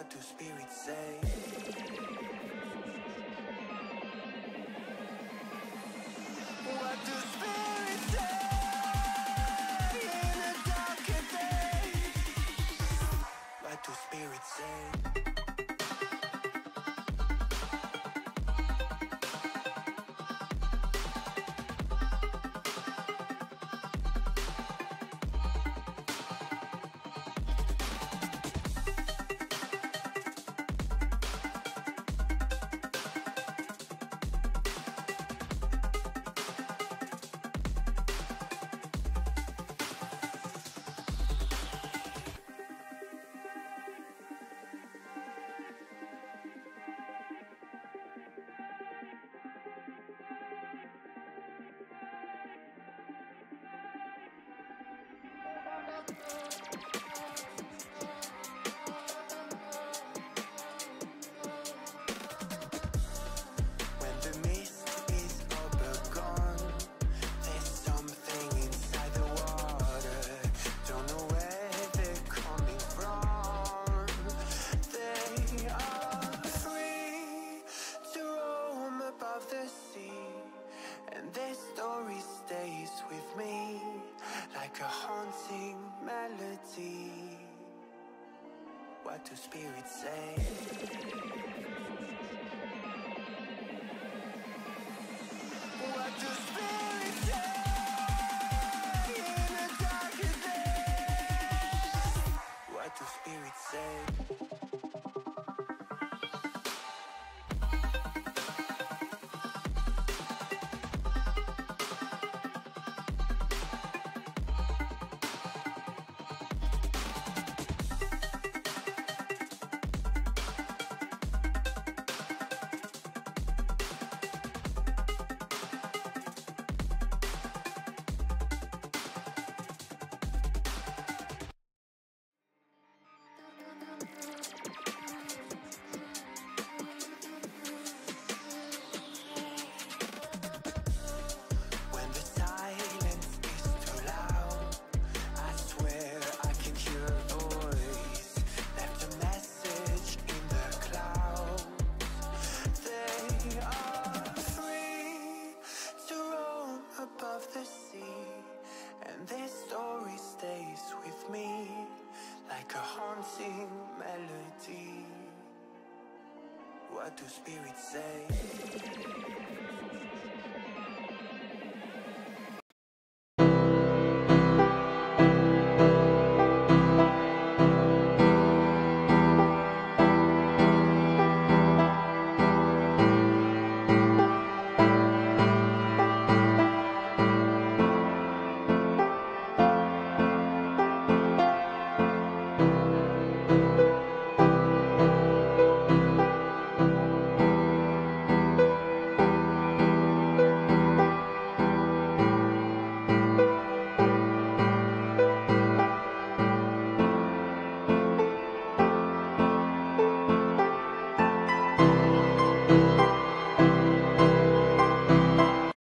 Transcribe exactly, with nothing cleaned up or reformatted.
What do spirits say? What do spirits say in a darker day? What do spirits say? When the mist is all gone, there's something inside the water. Don't know where they're coming from. They are free to roam above the sea, and their story stays with me like a haunting melody. What do spirits say? What do spirits say in a darker day? What do spirits say? When the silence is too loud, I swear I can hear a voice, left a message in the clouds. They are free to roam above the sea, and their story stays with me like a haunting melody. What do spirits say?